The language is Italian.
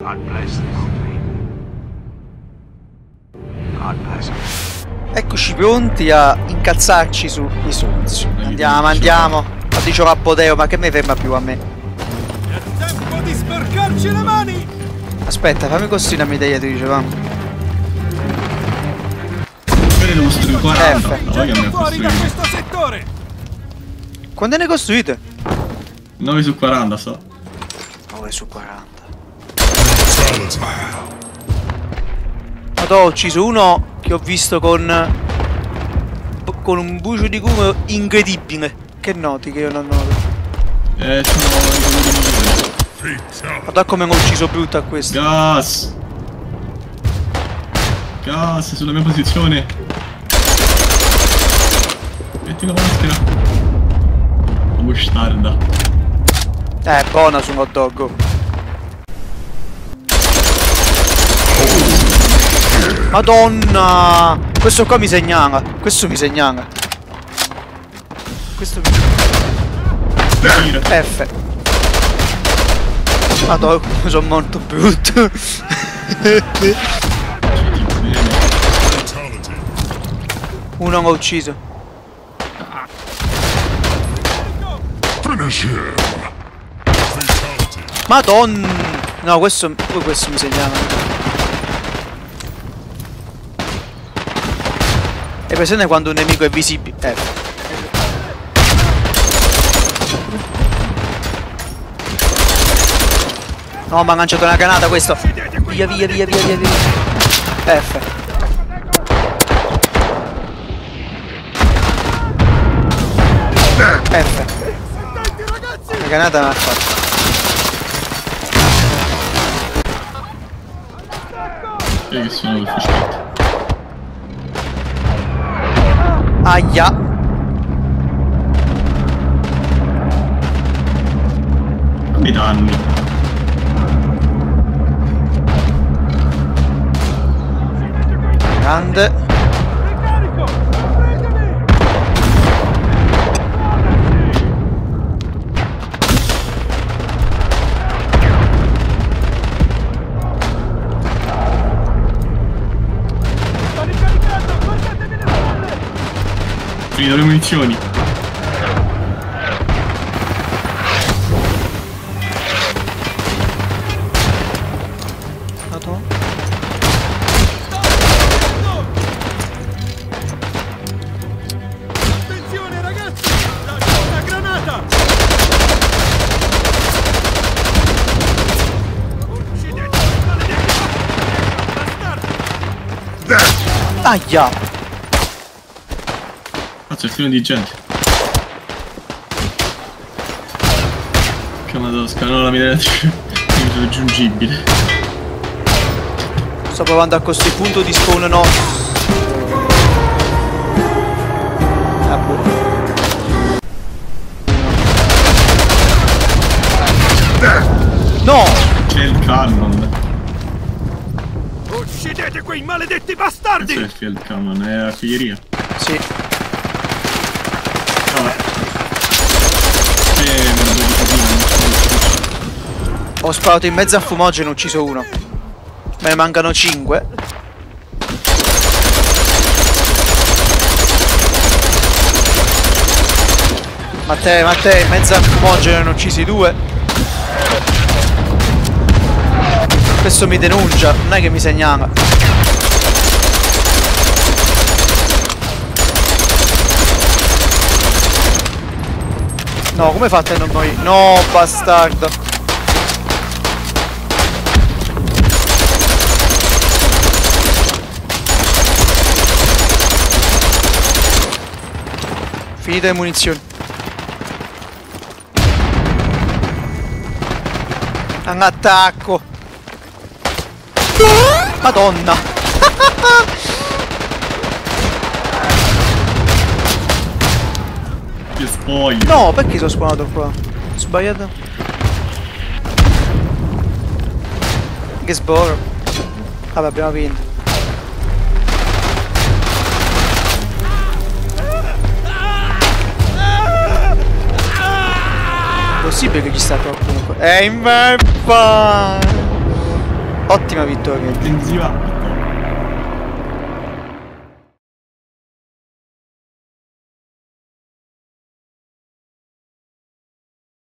God bless the Queen. God bless him. Eccoci pronti a incazzarci sui soldi. Andiamo, andiamo. Ma dicevo a Podeo, ma che mi ferma più a me? È tempo di sporcarci le mani! Aspetta, fammi costruire una mediatrice, va. Quelle devo costruire 40. F. No, che mi ha Fuori da costruito. questo settore! Quante ne costruite? 9 su 40 so. 9 su 40. Madò, ho ucciso uno che ho visto con un bucio di culo incredibile. Che noti che io non noto? Sono i Guarda come ho ucciso brutto a questo. Gas! Gas sulla mia posizione! Metti la maschera! Bustarda! Buona su un hot dog. Madonna! Questo qua mi segnala. Questo mi segnala. Questo mi... F. Madonna, sono molto brutto. Uno l'ho ucciso. Madonna! No, questo mi segnala. È presente quando un nemico è visibile? No, mi ha lanciato una granata questo. Via, via, via, via, via, via. F. F. La granata non ha fatto. Che sono il fucile. Aia. Dammi danni. Grande. Finito le munizioni. Attenzione ragazzi! Lancio una granata! Uccidete quei maledetti bastardi! Aia. Cazzo, è pieno di gente. Chiamato scalano la mediatrice irraggiungibile. Sto provando a costruire punto di spawn no. Ah, boh. No! C'è il cannon. Uccidete quei maledetti Questo è bastardi! il field cannon, è artiglieria. Sì. Vabbè. Merda di casino. Ho sparato in mezzo a fumogeno e ne ho ucciso uno. Me ne mancano 5. Matteo, in mezzo a fumogeno ne ho uccisi 2. Questo mi denuncia, non è che mi segnala. No, come fate a non morire? No, bastardo. Finite le munizioni. Un attacco. Madonna. Che spoglio. No, perché sono spawnato qua? Ho sbagliato. Che sboro. Vabbè, abbiamo vinto. Possibile che ci sta troppo comunque. È in mappa! Ottima vittoria. Intensiva.